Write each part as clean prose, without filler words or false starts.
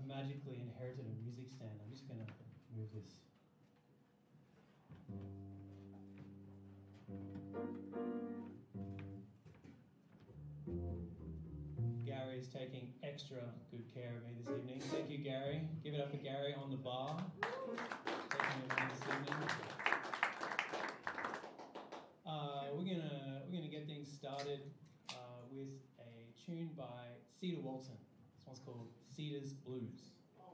magically inherited a music stand. I'm just going to move this. Gary is taking extra good care of me this evening. Thank you, Gary. Give it up for Gary on the bar. Taking it on this evening. We're gonna get things started with a tune by Cedar Walton. This one's called Cedar's Blues.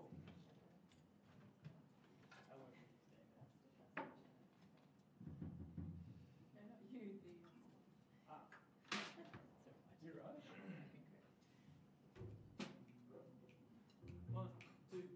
You're right. One, two,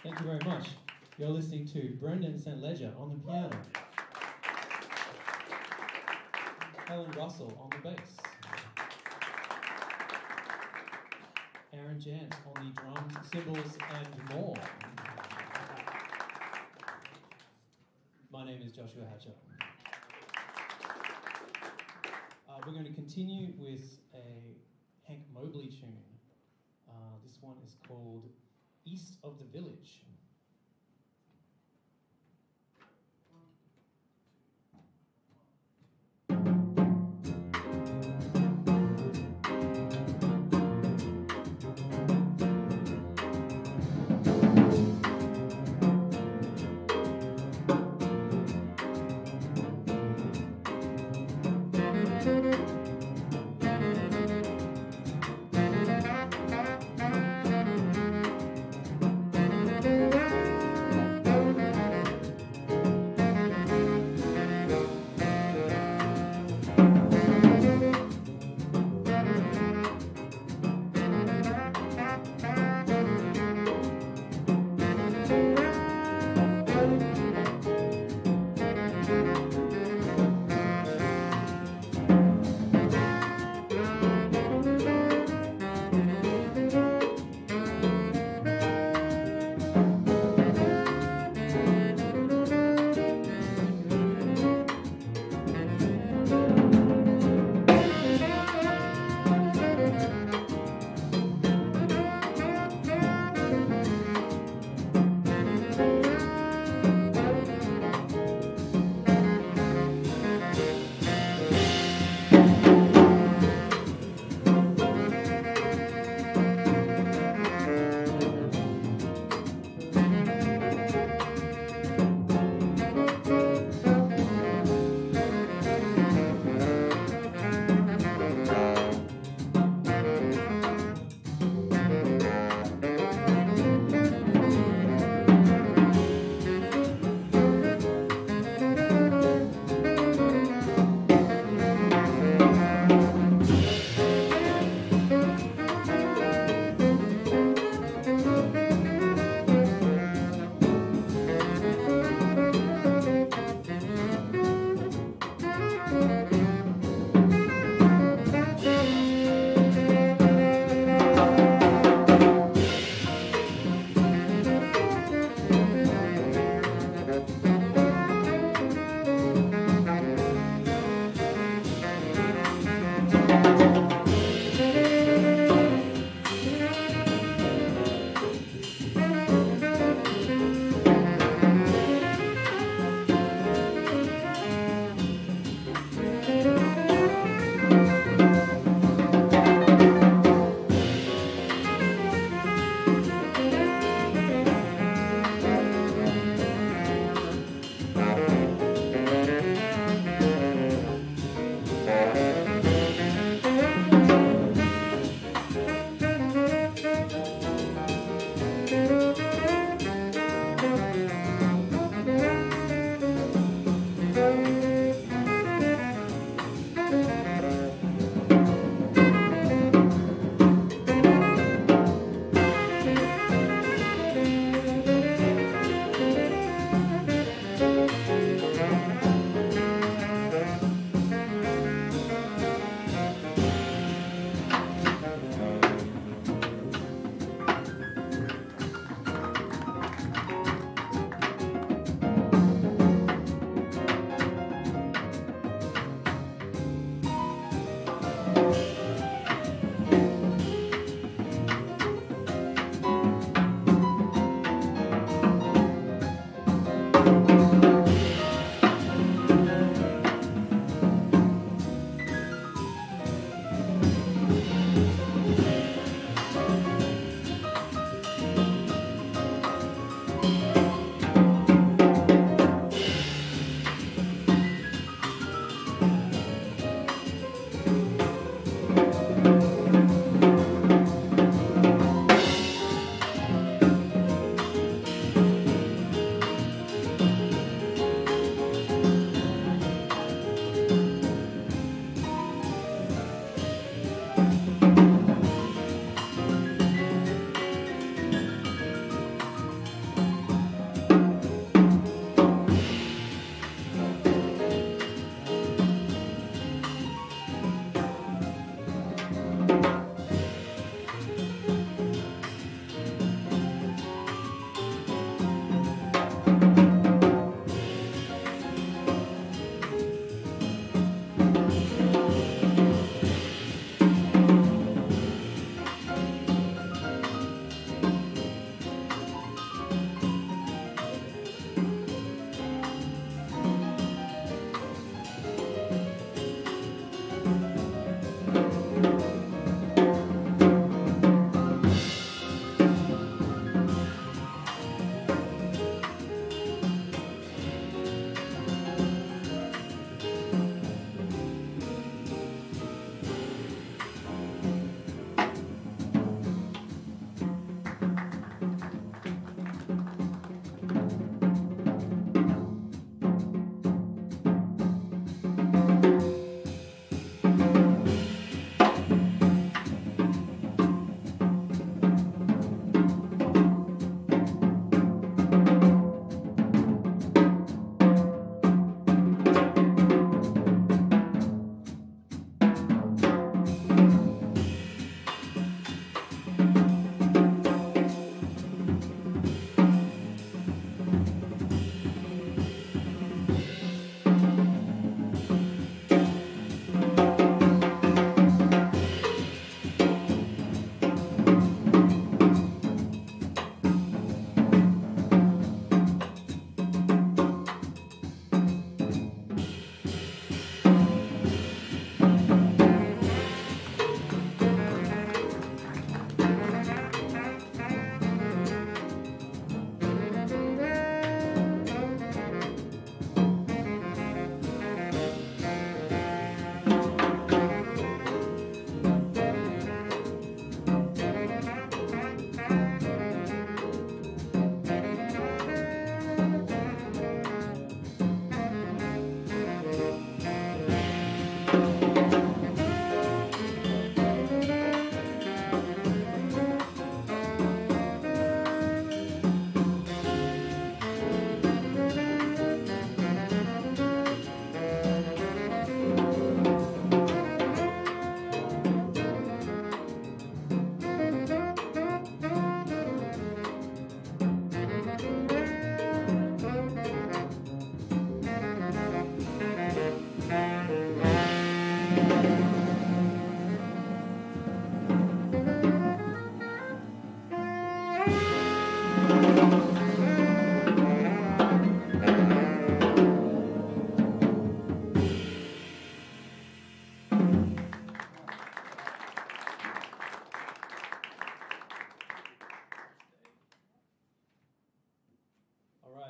Thank you very much. You're listening to Brendan St. Ledger on the piano, Helen Russell on the bass, Aaron Jant on the drums, cymbals, and more. My name is Joshua Hatcher. We're going to continue with a Hank Mobley tune. This one is called East of the Village.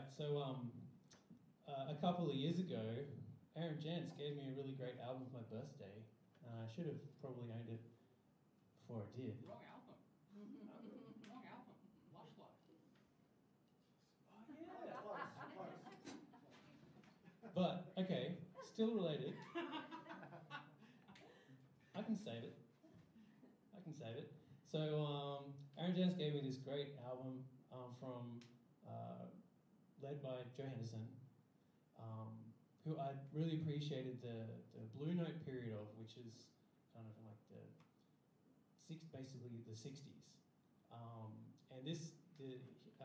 Right, so a couple of years ago, Aaron Jantz gave me a really great album for my birthday. I should have probably owned it before I did. Wrong album. Wrong album. Lush Life. Oh, yeah. But, okay, still related. I can save it. So, Aaron Jantz gave me this great album led by Joe Henderson, who I really appreciated the Blue Note period of, which is kind of like basically the 60s. And this, in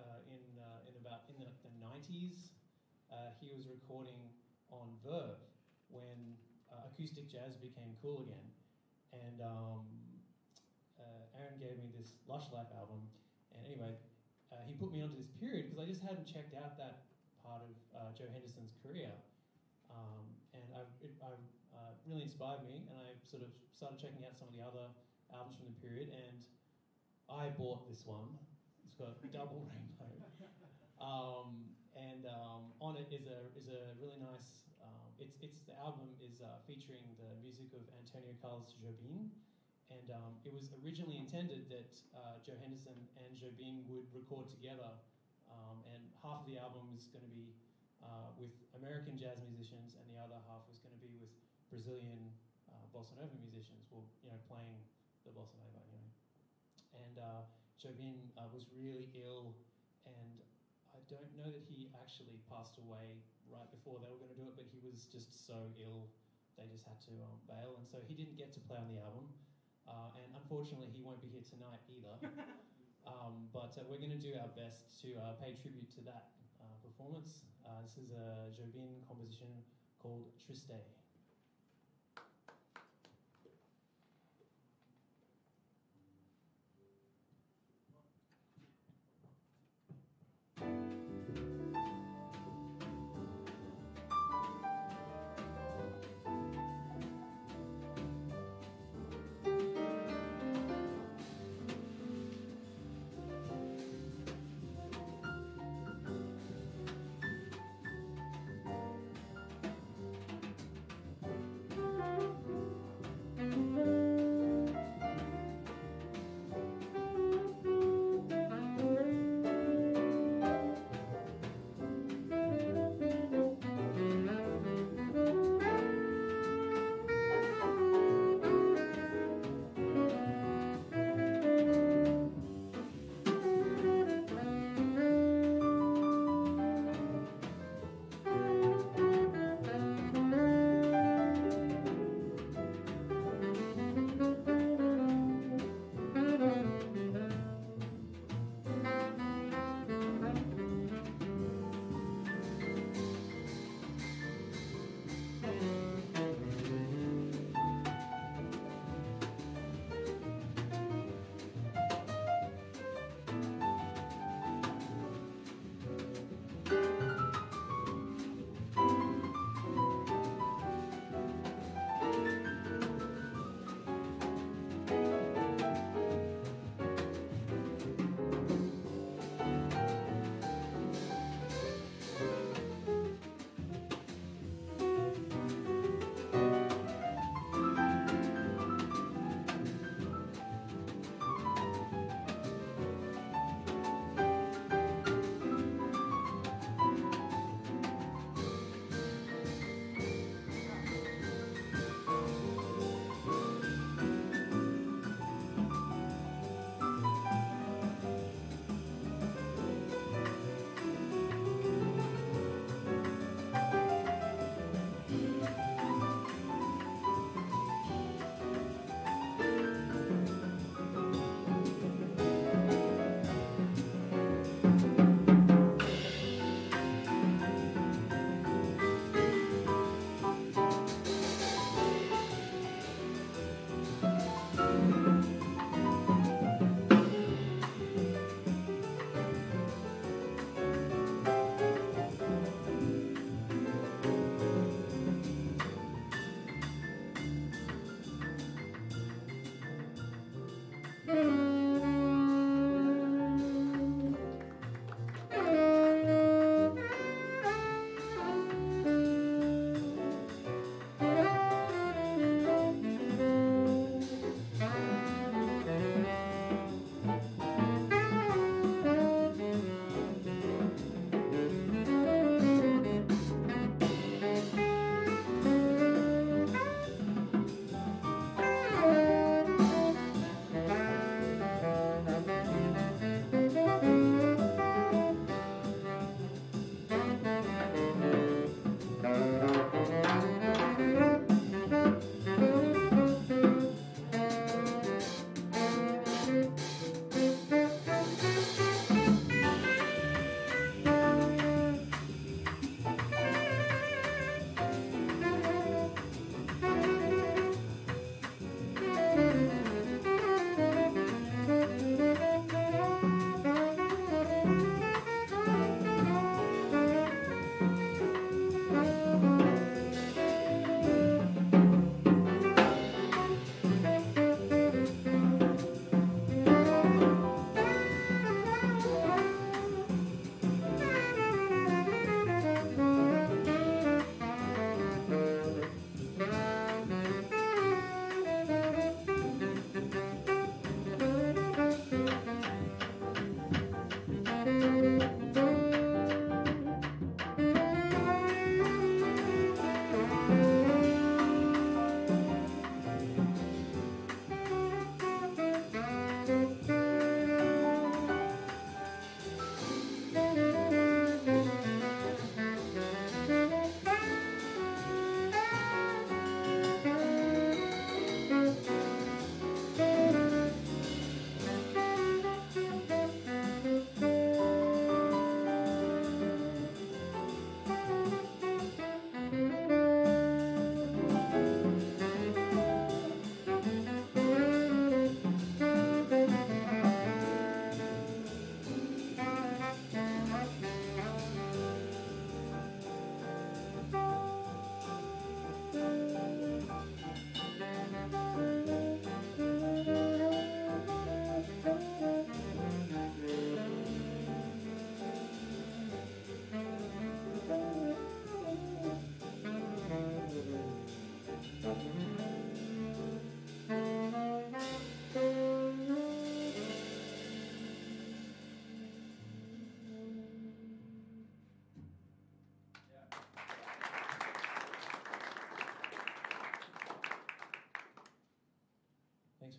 the 90s, he was recording on Verve when acoustic jazz became cool again. And Aaron gave me this Lush Life album, and anyway, he put me onto this period because I just hadn't checked out that part of Joe Henderson's career, and it really inspired me, and I sort of started checking out some of the other albums from the period, and I bought this one. It's got Double Rainbow, and on it is a really nice. The album is featuring the music of Antonio Carlos Jobim. And it was originally intended that Joe Henderson and Jobim would record together, and half of the album was going to be with American jazz musicians, and the other half was going to be with Brazilian bossa nova musicians, playing the bossa nova, And Jobim was really ill, and I don't know that he actually passed away right before they were going to do it, but he was just so ill, they just had to bail, and so he didn't get to play on the album. And unfortunately, he won't be here tonight either. But we're going to do our best to pay tribute to that performance. This is a Jobim composition called Triste.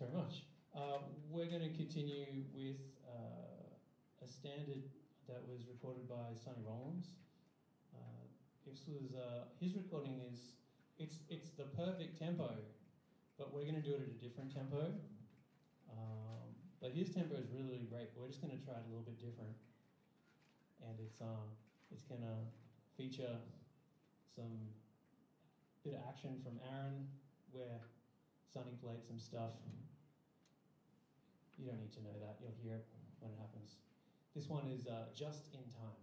very much. We're going to continue with a standard that was recorded by Sonny Rollins. This was his recording is it's the perfect tempo, but we're going to do it at a different tempo. But his tempo is really, really great. We're just going to try it a little bit different, and it's going to feature some bit of action from Aaron, where Sonny played some stuff. You don't need to know that. You'll hear it when it happens. This one is Just in Time.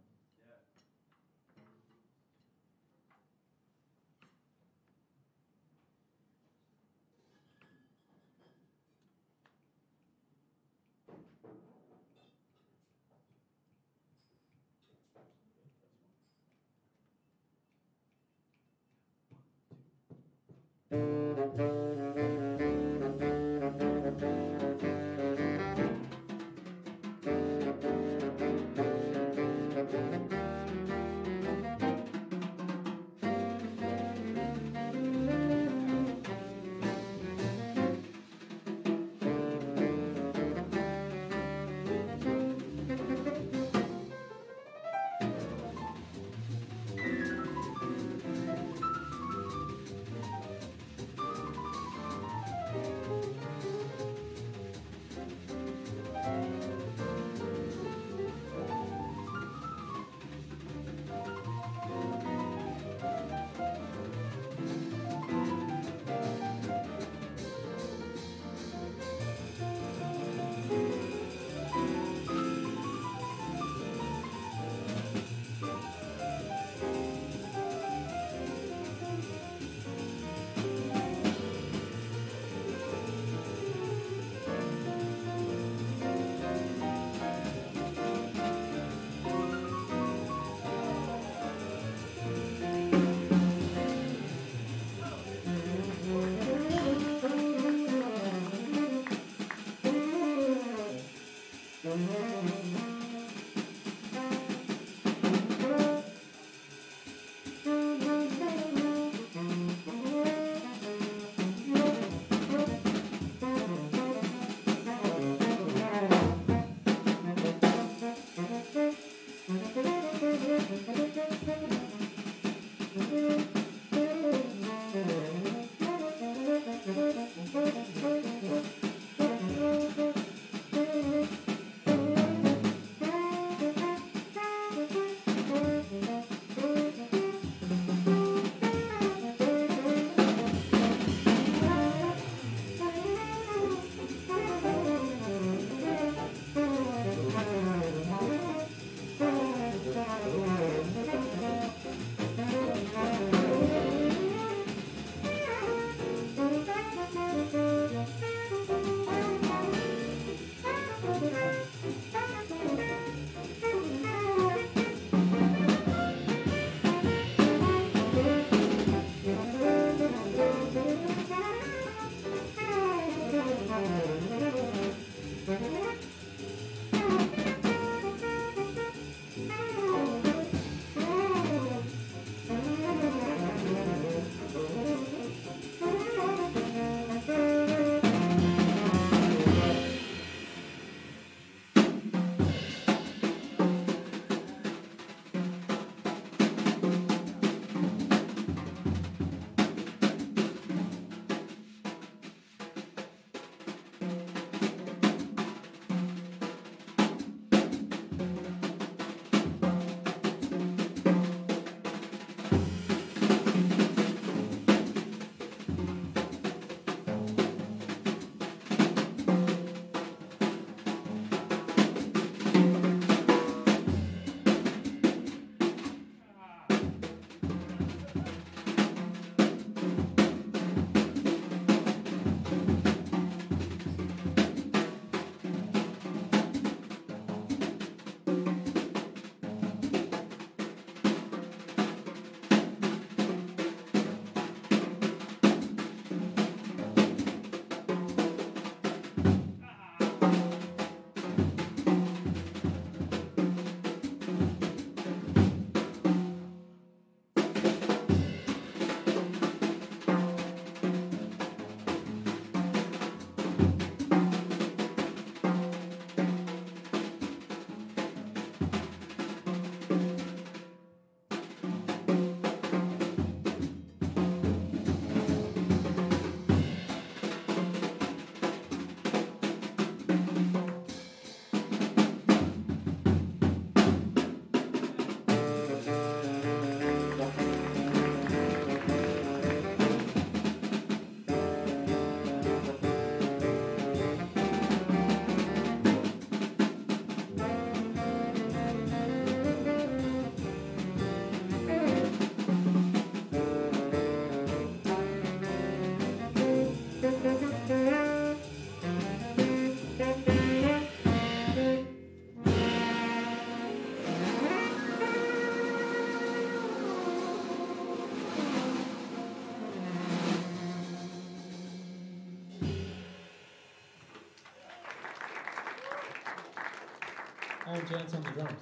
Gents on the drums.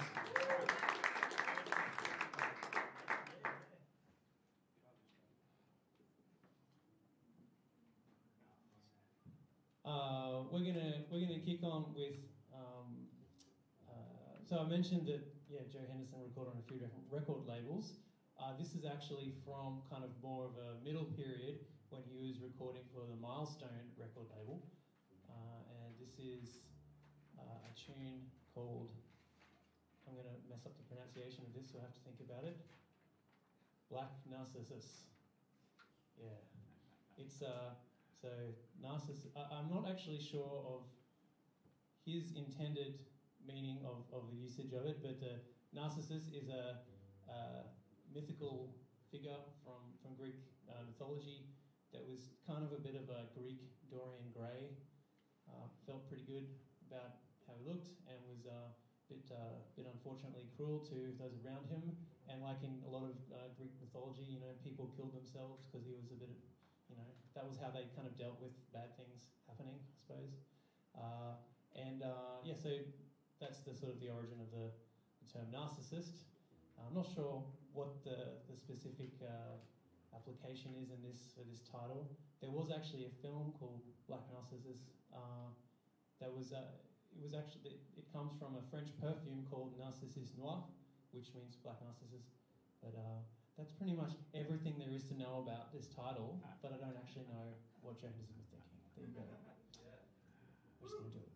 We're gonna kick on with. So I mentioned that Joe Henderson recorded on a few different record labels. This is actually from kind of more of a middle period when he was recording for the Milestone record label, and this is a tune called. I'm gonna mess up the pronunciation of this, so I have to think about it. Black Narcissus. Yeah, it's so Narcissus. I'm not actually sure of his intended meaning of the usage of it, but Narcissus is a mythical figure from Greek mythology that was kind of a bit of a Greek Dorian Gray. Felt pretty good about how he looked and was a bit unfortunately cruel to those around him. And like in a lot of Greek mythology, people killed themselves because he was a bit, that was how they kind of dealt with bad things happening, I suppose. So that's the sort of the origin of the term narcissist. I'm not sure what the specific application is in this title. There was actually a film called Black Narcissus that was it comes from a French perfume called Narcissus Noir, which means black narcissus. But that's pretty much everything there is to know about this title. But I don't actually know what Joe Henderson was thinking. There you go. We're just gonna do it.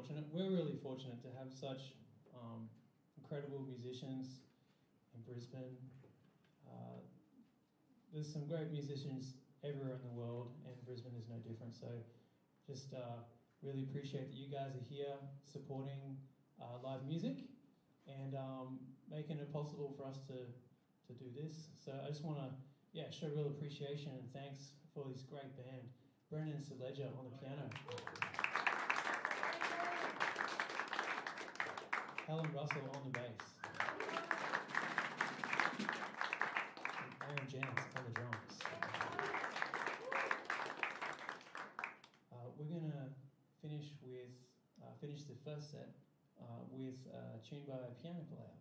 fortunate. We're really fortunate to have such incredible musicians in Brisbane. There's some great musicians everywhere in the world, and Brisbane is no different. So just really appreciate that you guys are here supporting live music and making it possible for us to do this. So I just want to show real appreciation and thanks for this great band. Brendan Sedledger on the piano. Helen Russell on the bass. And Aaron Jennings on the drums. We're going to finish the first set with a tune by a piano player.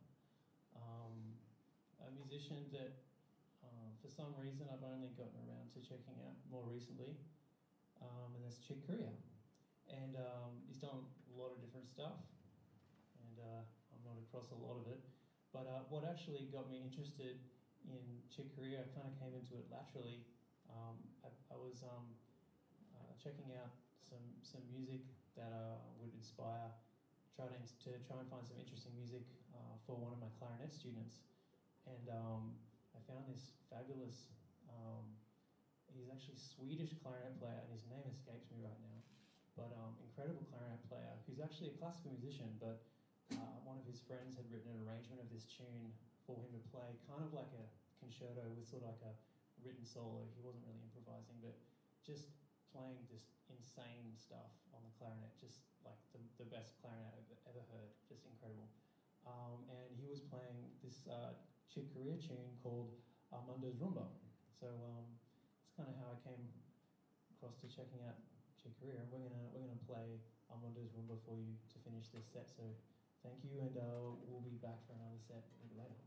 A musician that for some reason I've only gotten around to checking out more recently, and that's Chick Corea. And he's done a lot of different stuff, and I'm not across a lot of it. But what actually got me interested in Chick Corea kind of came into it laterally. I was checking out some music that would inspire, try and find some interesting music for one of my clarinet students. And I found this fabulous, he's actually a Swedish clarinet player, and his name escapes me right now, but incredible clarinet player who's actually a classical musician, but one of his friends had written an arrangement of this tune for him to play, kind of like a concerto with sort of like a written solo. He wasn't really improvising, but just playing this insane stuff on the clarinet, just like the best clarinet I've ever heard, just incredible. And he was playing this Chick Corea tune called Armando's Rumba. So that's kind of how I came across to checking out Chick Corea. We're gonna play Armando's Rumba for you to finish this set. So thank you, and we'll be back for another set a bit later.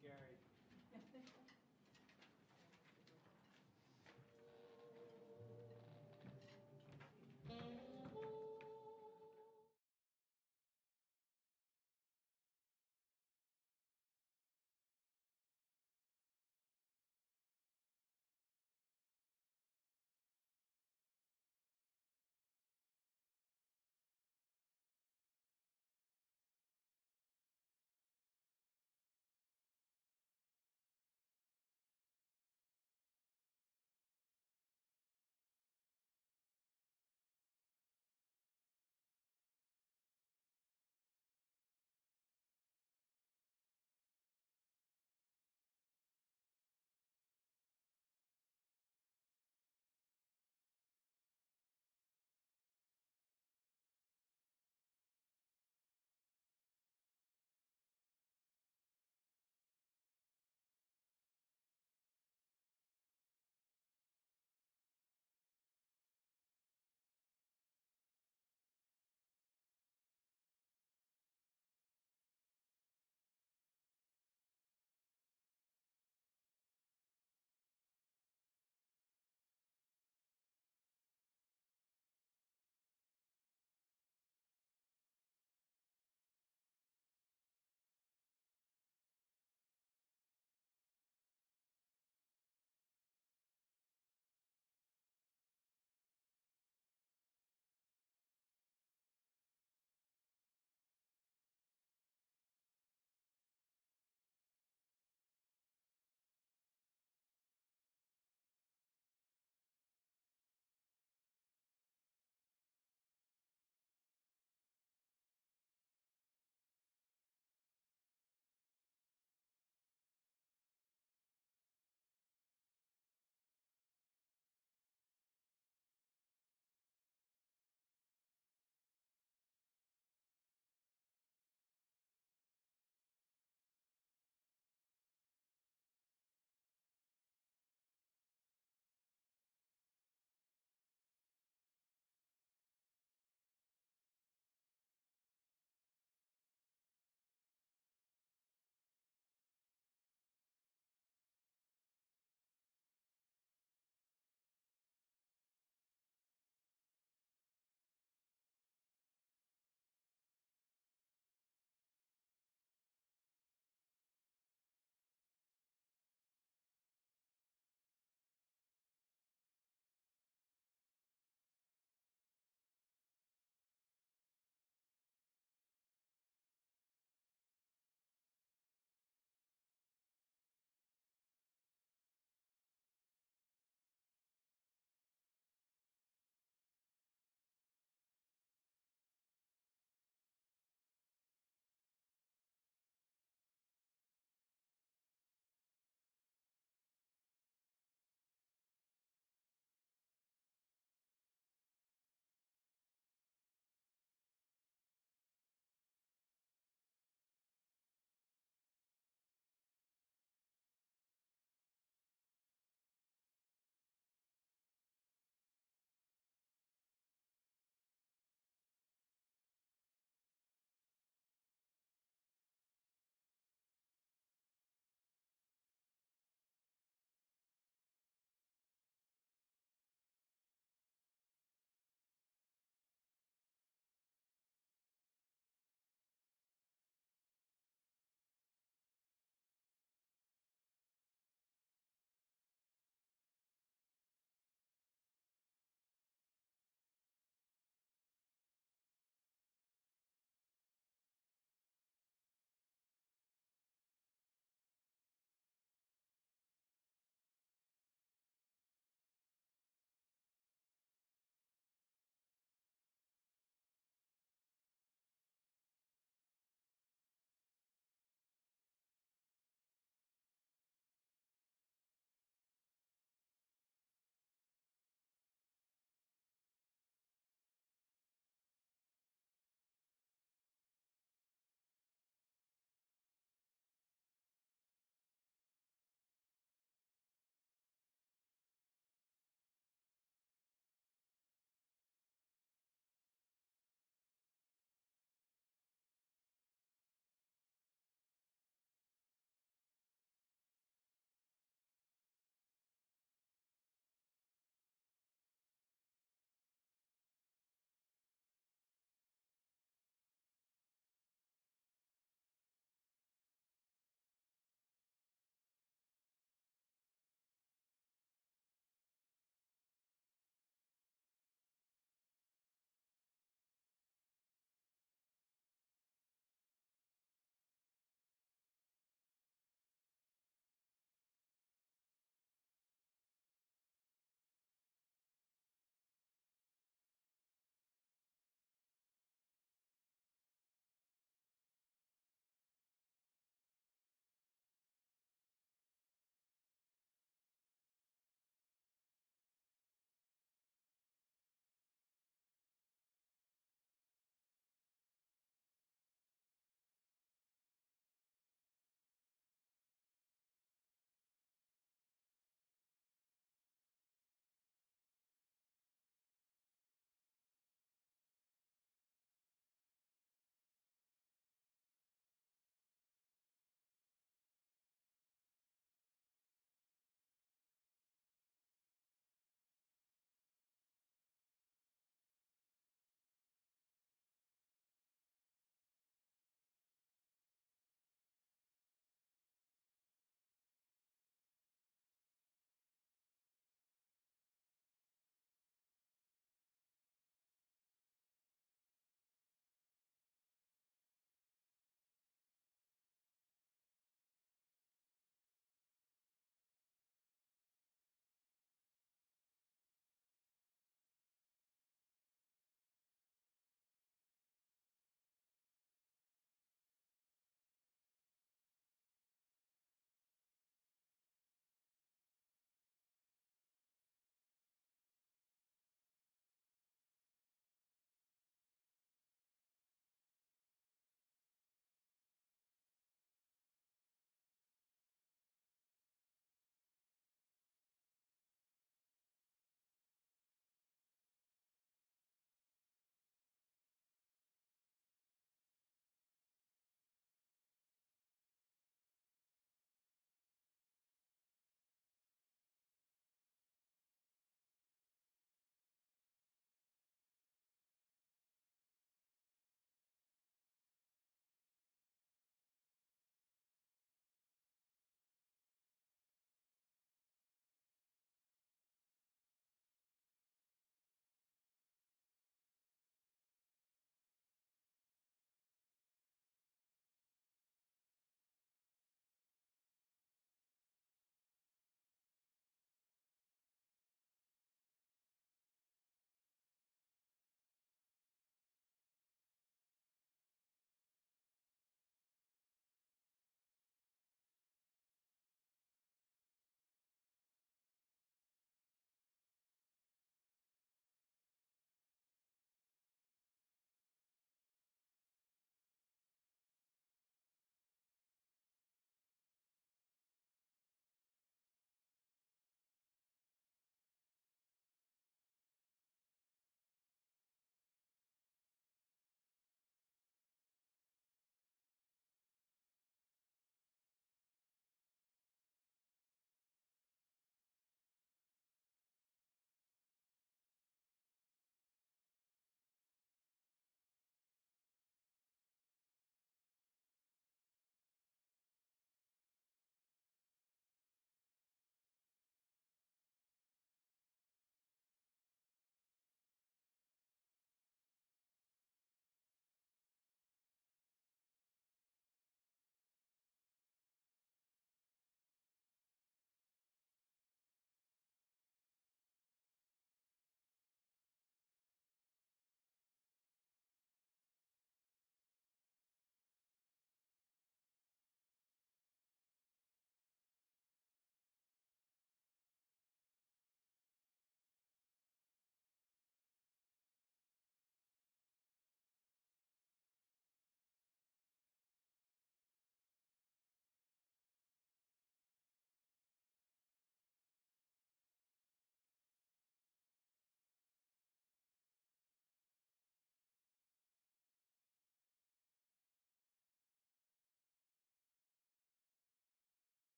scary.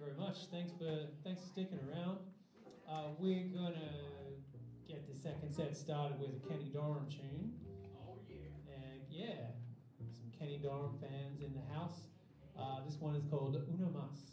very much. Thanks for sticking around. We're gonna get the second set started with a Kenny Dorham tune. Oh yeah. And yeah, some Kenny Dorham fans in the house. This one is called Una Mas.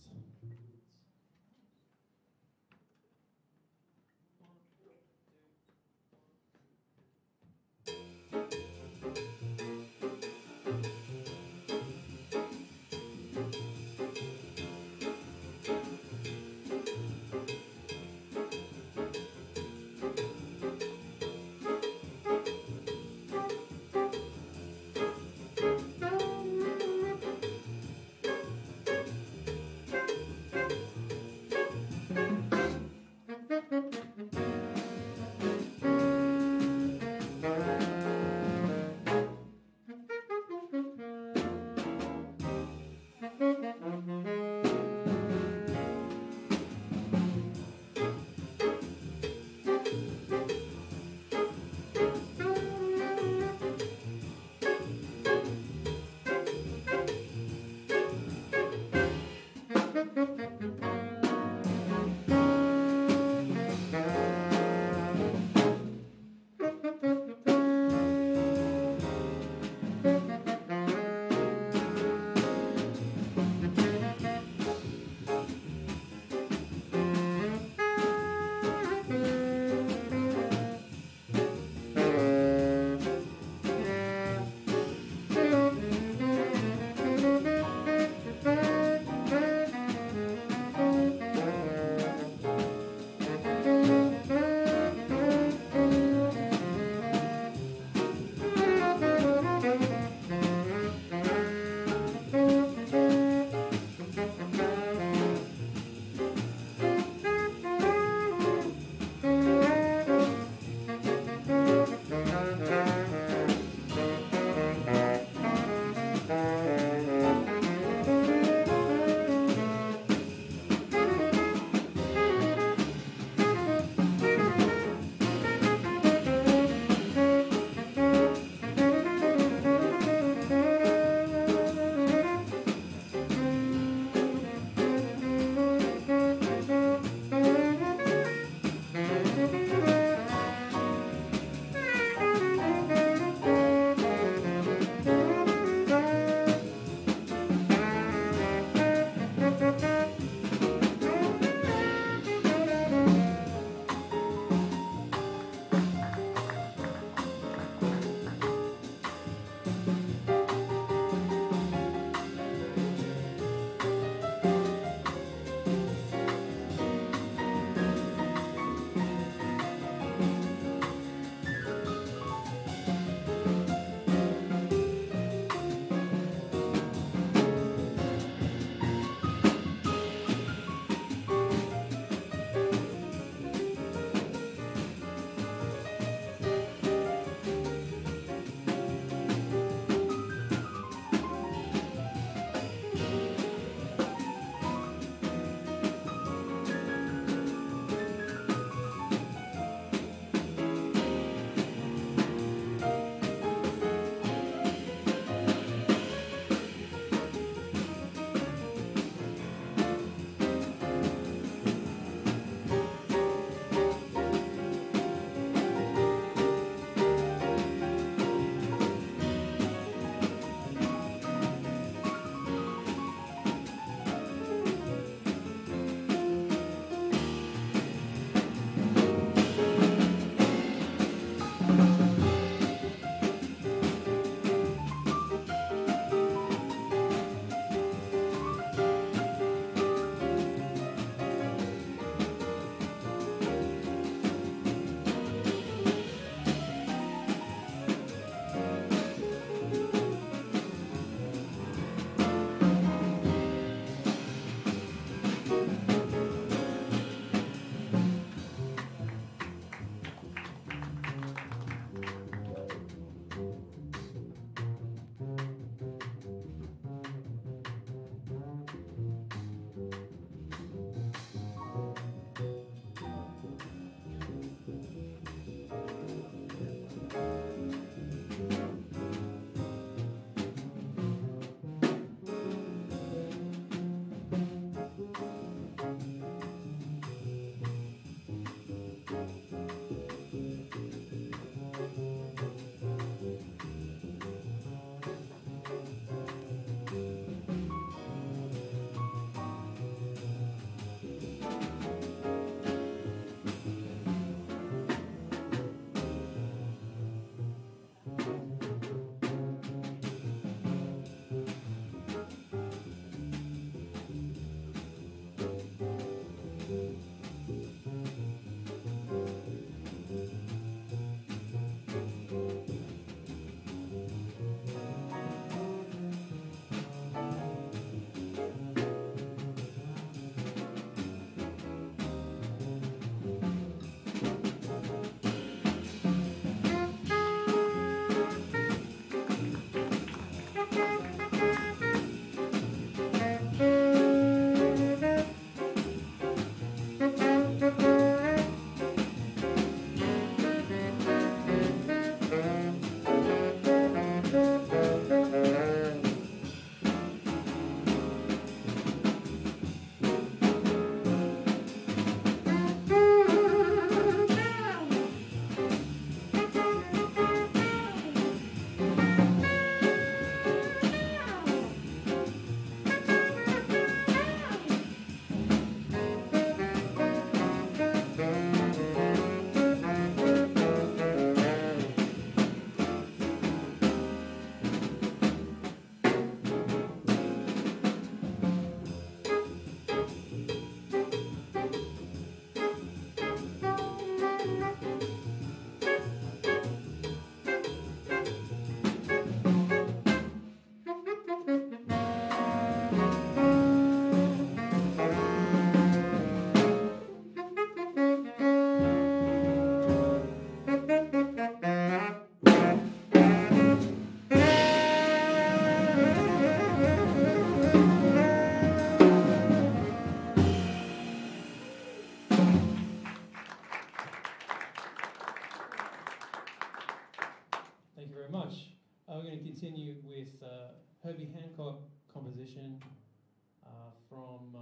Herbie Hancock composition from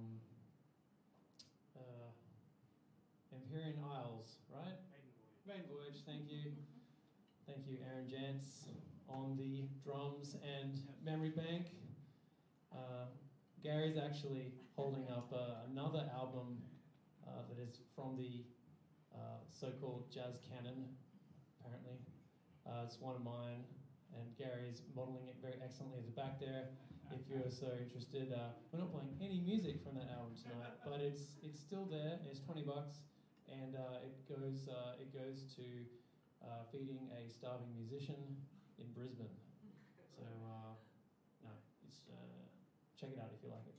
Empyrean Isles, right? Maiden Voyage, thank you. Thank you, Aaron Jantz on the drums and memory bank. Gary's actually holding up another album that is from the so-called jazz canon, apparently. It's one of mine, and Gary's modelling it very excellently at the back there. If you're so interested, we're not playing any music from that album tonight, but it's still there. It's $20, and it goes to feeding a starving musician in Brisbane. So no, it's check it out if you like it.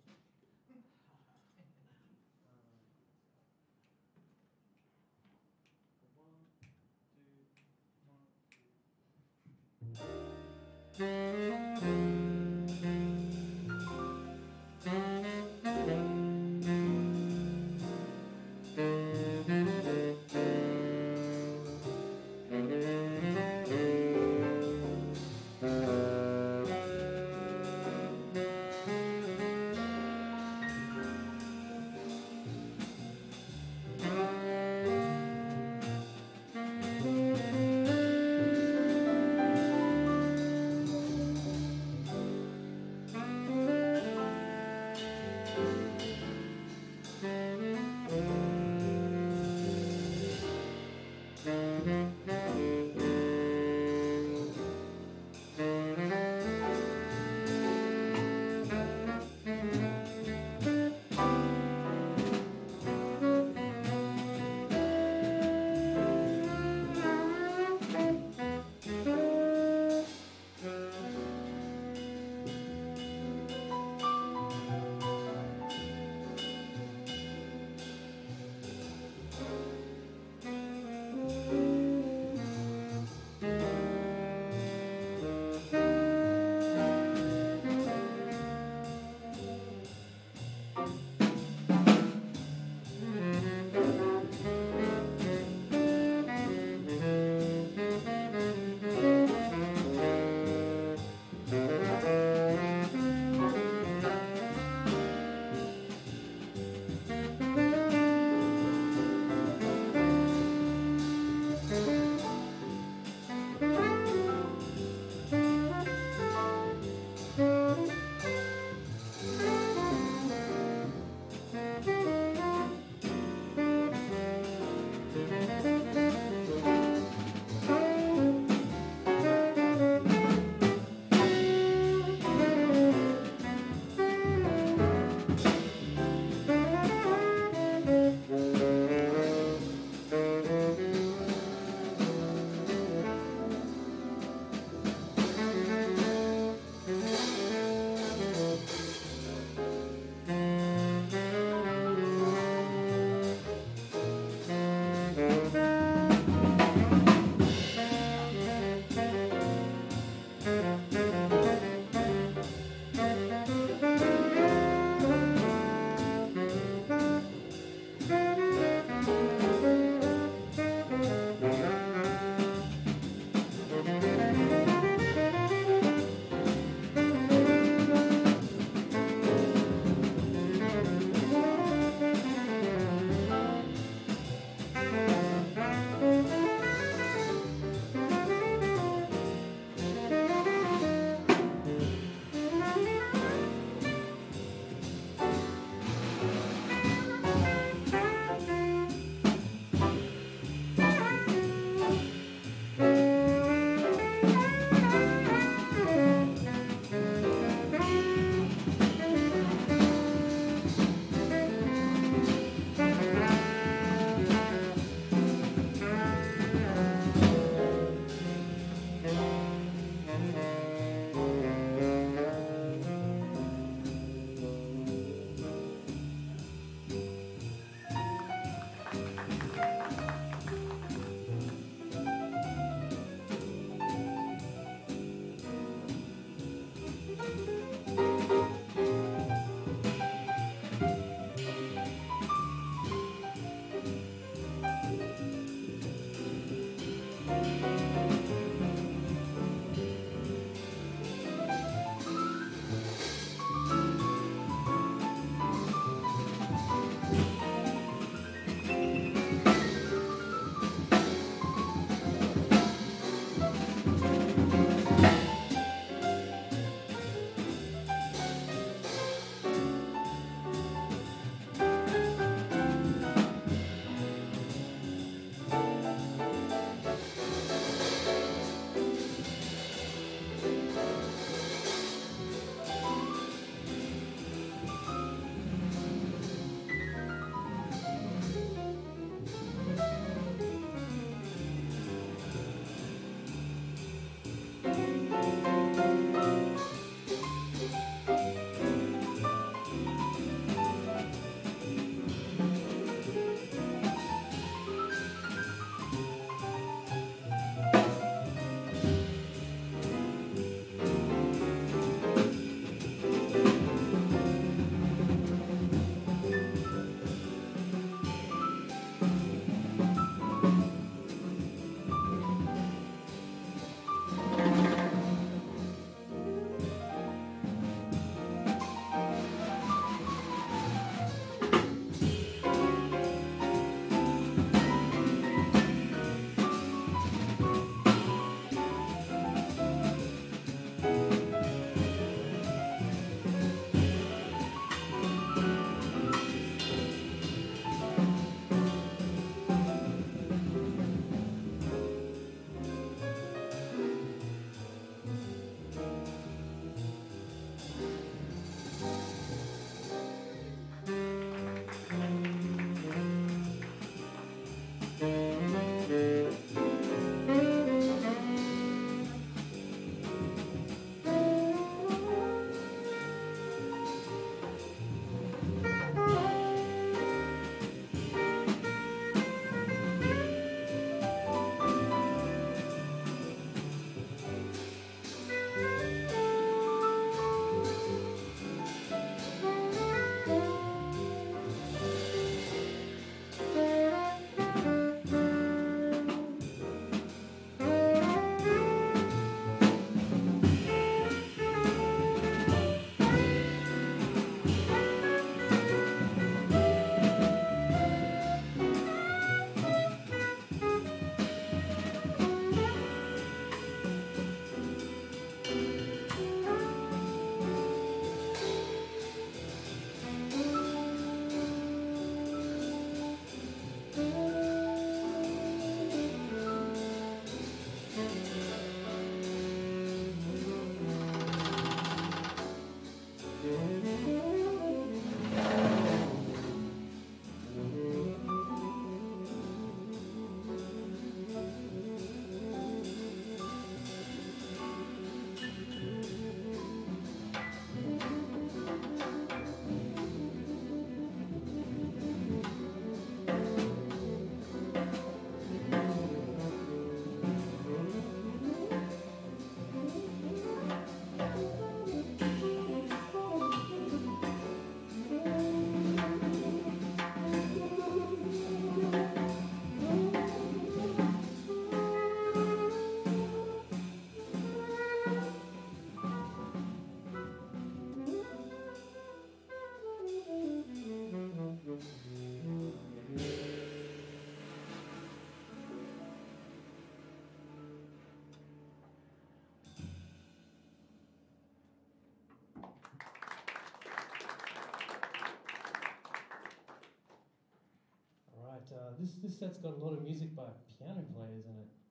this set's got a lot of music by piano players in it.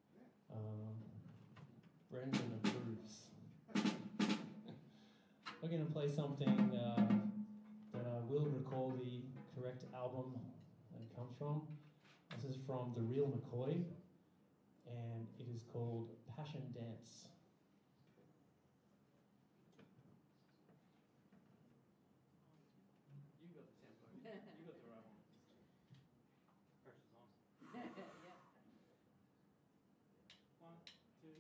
Brendan approves. We're going to play something that I will recall the correct album that it comes from. This is from The Real McCoy, and it is called Passion Dance. You got the tempo. You got the right one. Pressure's on. Yeah. 1, 2,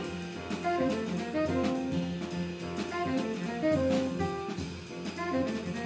1, 2.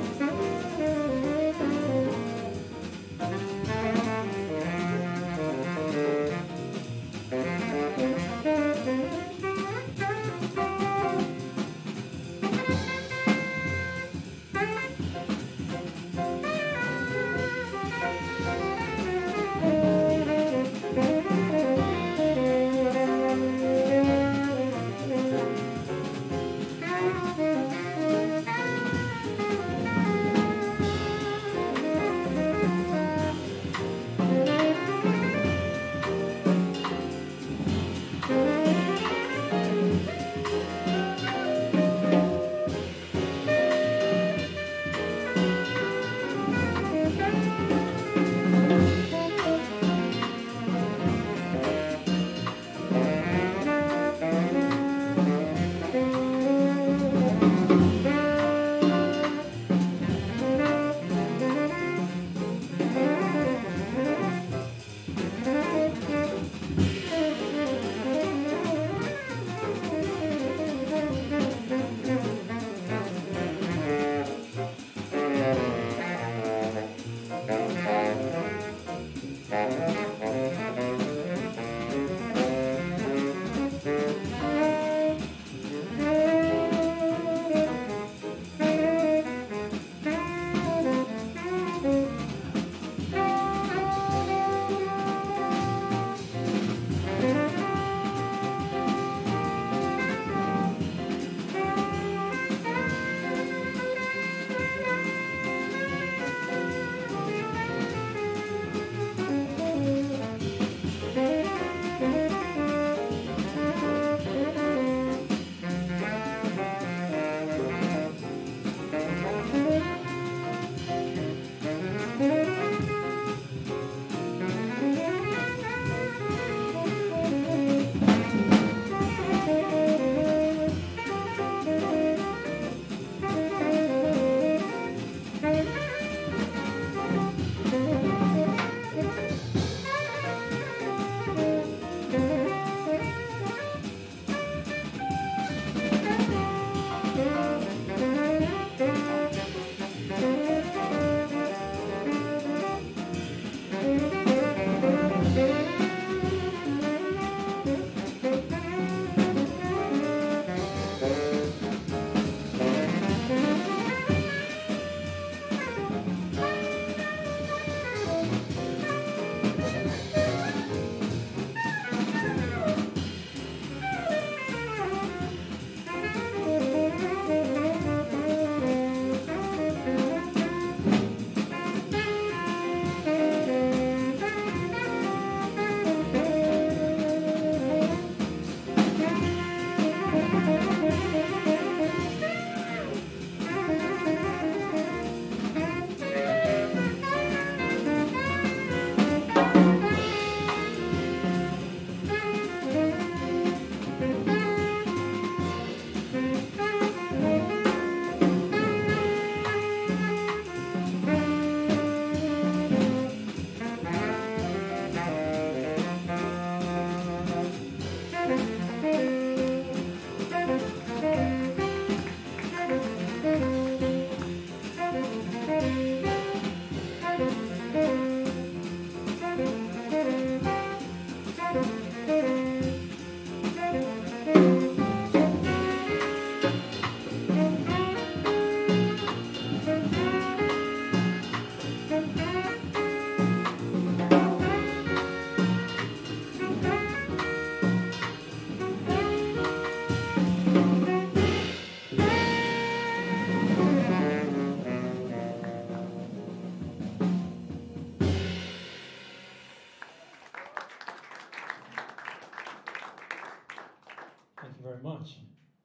very much.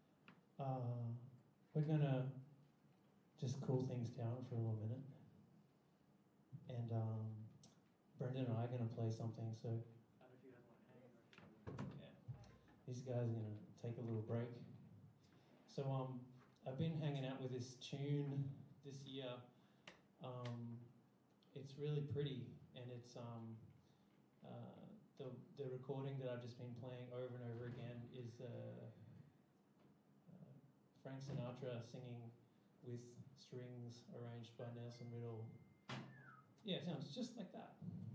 We're going to just cool things down for a little minute. And Brendan and I are going to play something. So these guys are going to take a little break. So I've been hanging out with this tune this year. It's really pretty, and it's the recording that I've just been playing over and over again is Frank Sinatra singing with strings arranged by Nelson Riddle. Yeah, it sounds just like that.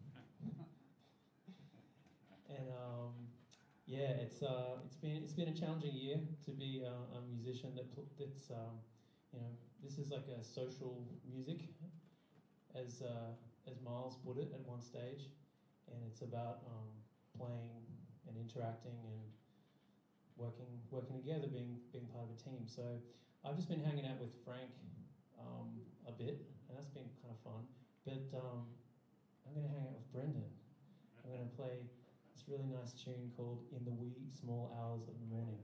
And yeah, it's been a challenging year to be a musician that's you know, this is like a social music, as Miles put it at one stage, and it's about playing and interacting and working together, being part of a team. So I've just been hanging out with Frank a bit, and that's been kind of fun. But I'm going to hang out with Brendan. I'm going to play this really nice tune called "In the Wee Small Hours of the Morning."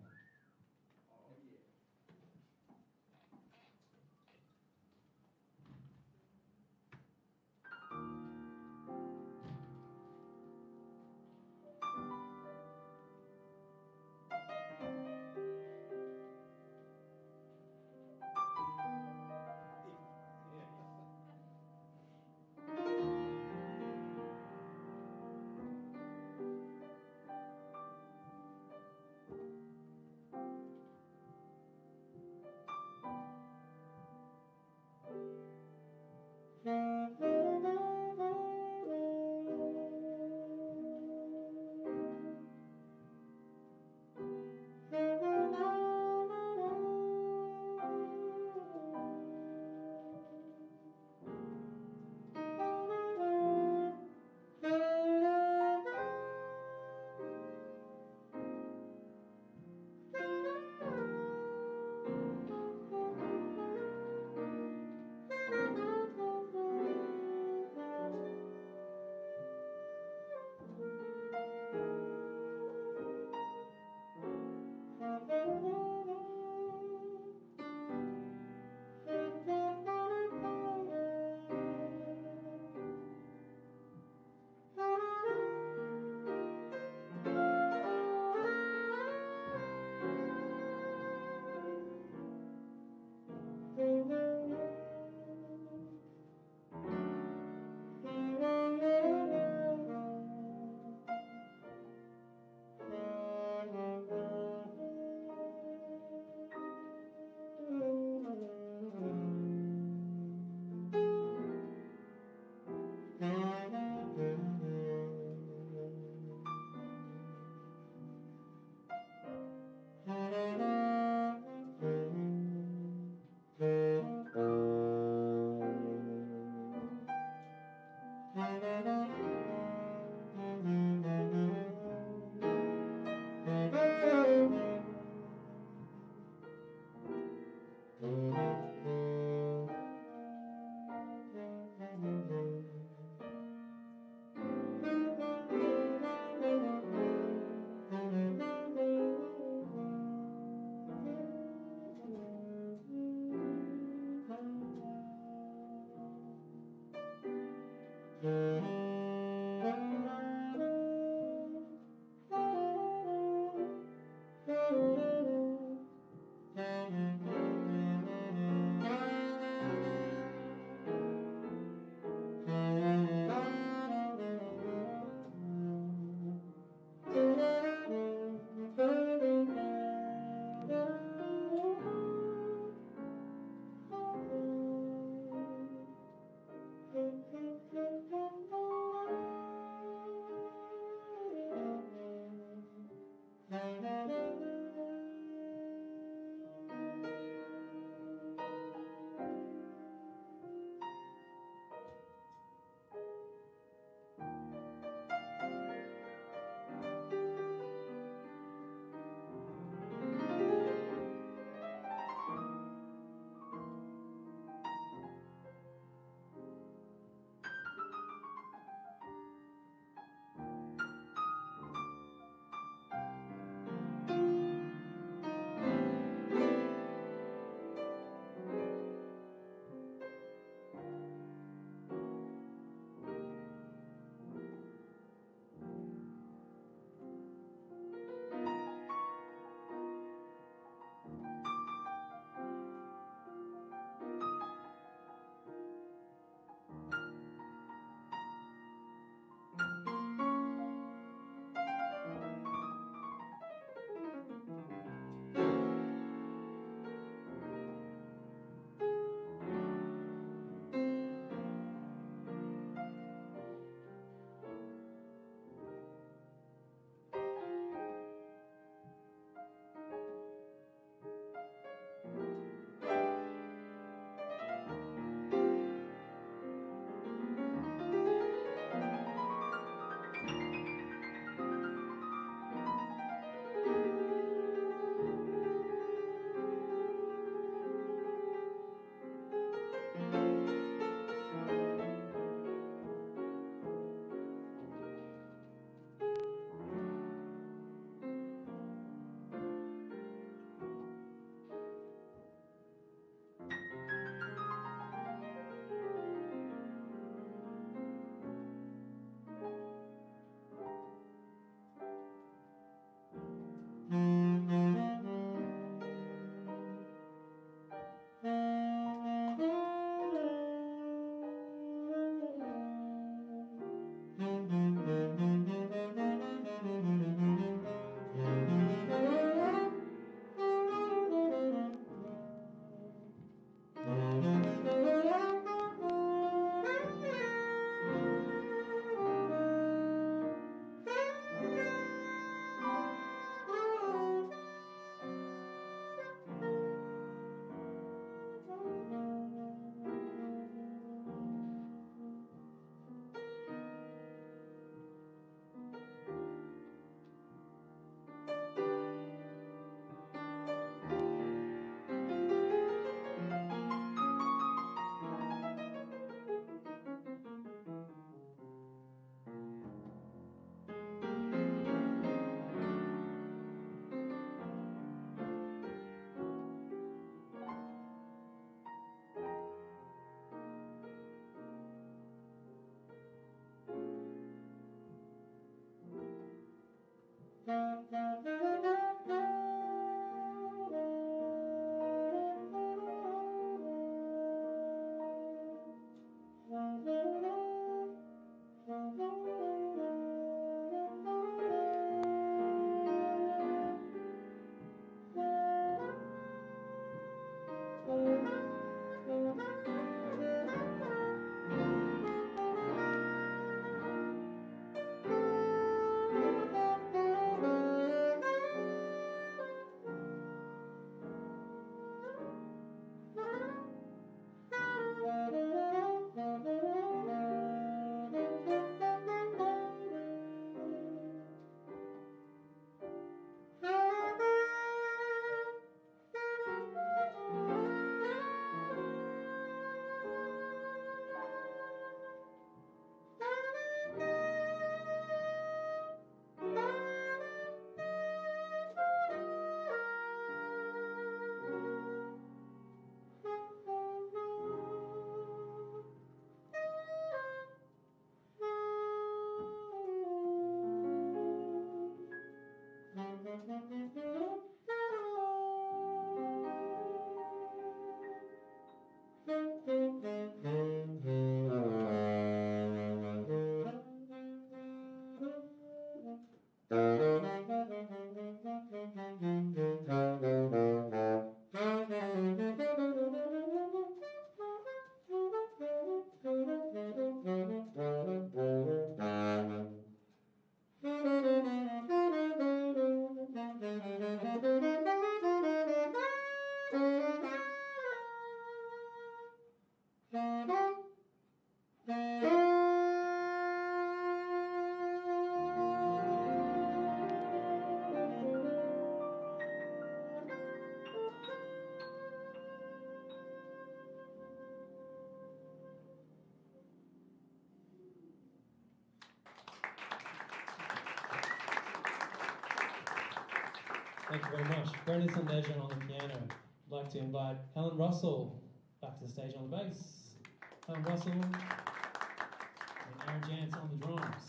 Thank you very much. Brendan Sandejan on the piano. I'd like to invite Helen Russell back to the stage on the bass. Helen Russell and Aaron Jantz on the drums.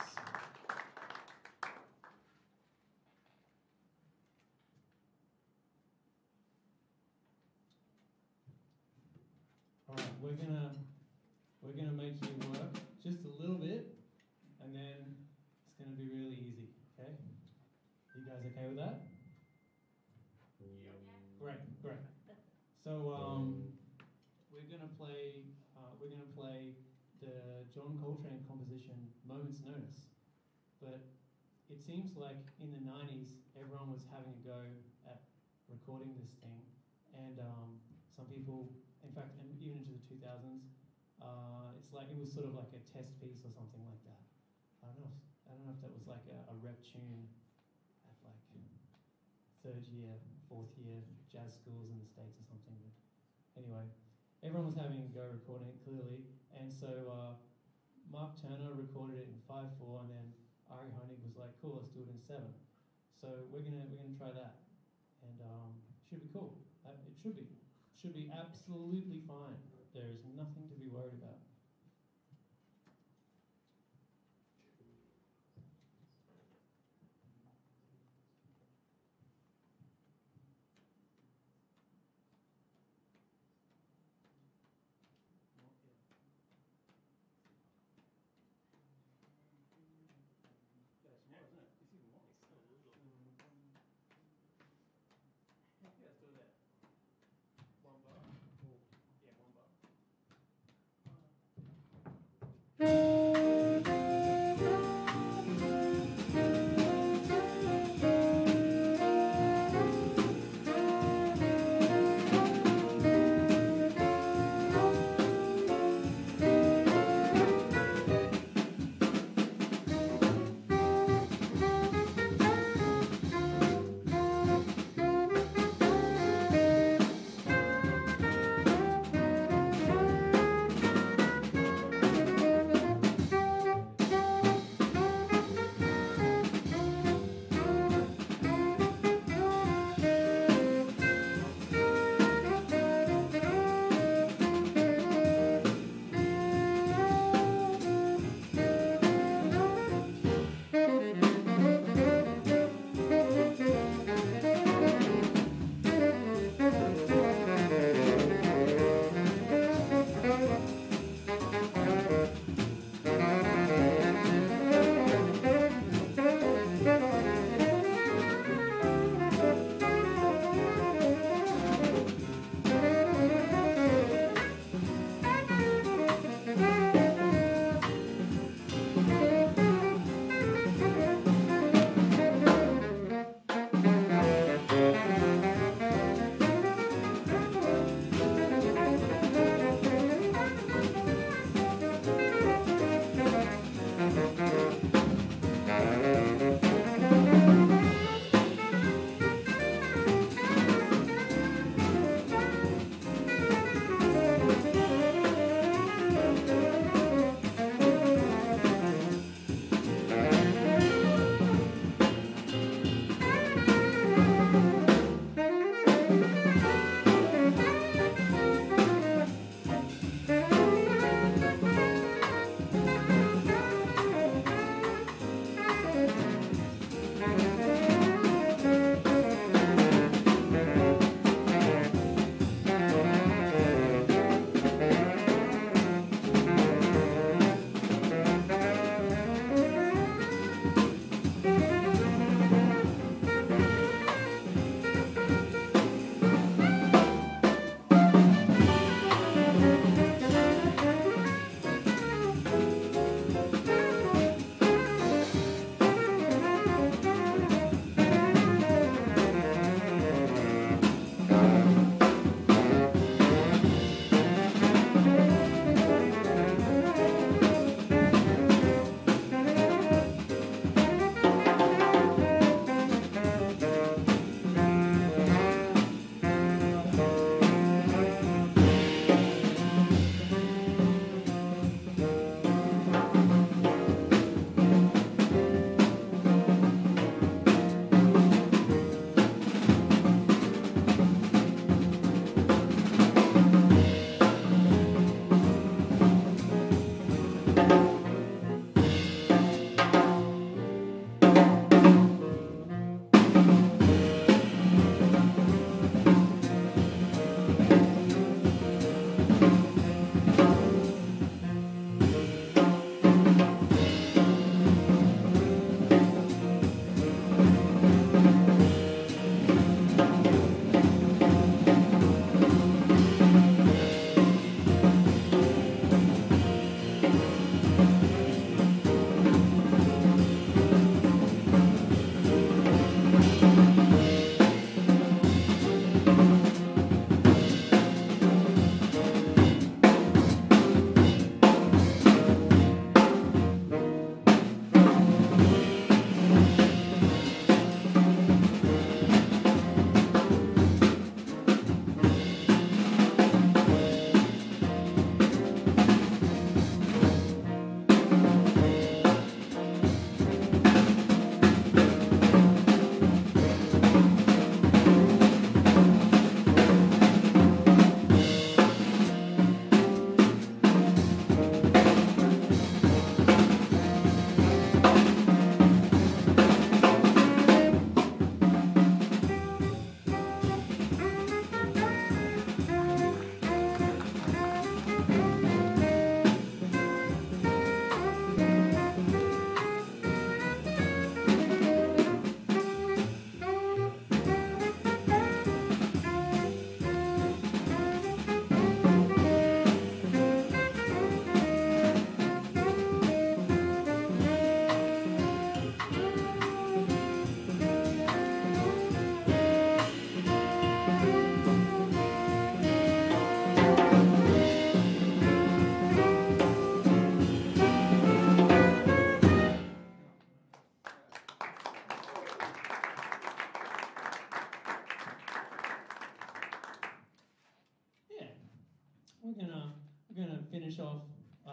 All right, we're gonna make you work just a little bit, and then it's gonna be really easy. Okay? You guys okay with that? Great. So we're gonna play the John Coltrane composition "Moment's Notice," but it seems like in the '90s everyone was having a go at recording this thing, and some people, in fact, and even into the 2000s, it's like it was sort of like a test piece or something like that. I don't know if that was like a rep tune at like third year, fourth year jazz schools in the States or something. But anyway, everyone was having a go recording it clearly, and so Mark Turner recorded it in 5/4, and then Ari Honig was like, "Cool, let's do it in 7." So we're gonna try that, and should be cool. It should be absolutely fine. There is nothing to be worried about.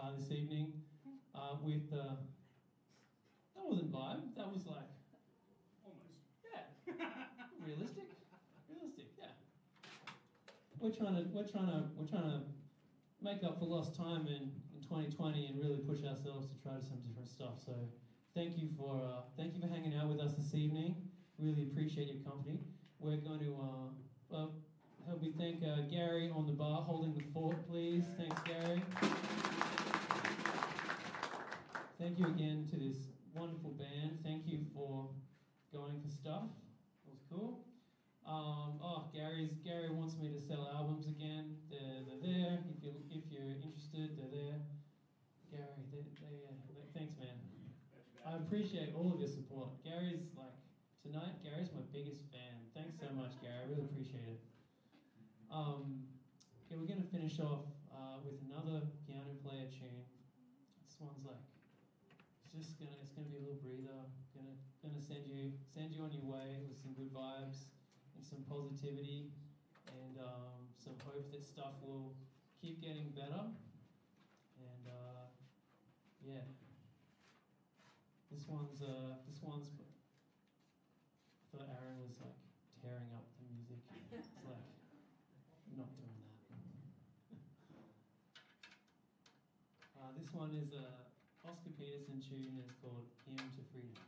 this evening with that wasn't vibe. That was like Almost. yeah, realistic, yeah. We're trying to make up for lost time in 2020 and really push ourselves to try some different stuff. So thank you for hanging out with us this evening. Really appreciate your company. We're going to help me thank Gary on the bar holding the fort, please. Thanks, Gary. Thank you again to this wonderful band. Thank you for going for stuff. That was cool. Gary wants me to sell albums again. They're there. If you're interested, they're there. Gary, thanks, man. I appreciate all of your support. Gary's my biggest fan. Thanks so much, Gary. I really appreciate it. Okay, we're gonna finish off with another piano player tune. This one's like it's gonna be a little breather. Gonna send you on your way with some good vibes and some positivity and some hope that stuff will keep getting better. And yeah, this one's for Aaron was like tearing up the music. It's like not doing that. This one is a Oscar Peterson tune. It's called Hymn to Freedom.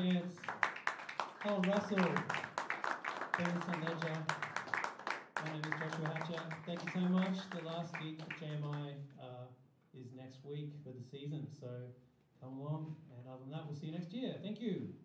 dance. Oh, Russell, Henderson Ledger. My name is Joshua Hatcher. Thank you so much. The last gig for JMI is next week for the season, so come along. And other than that, we'll see you next year. Thank you.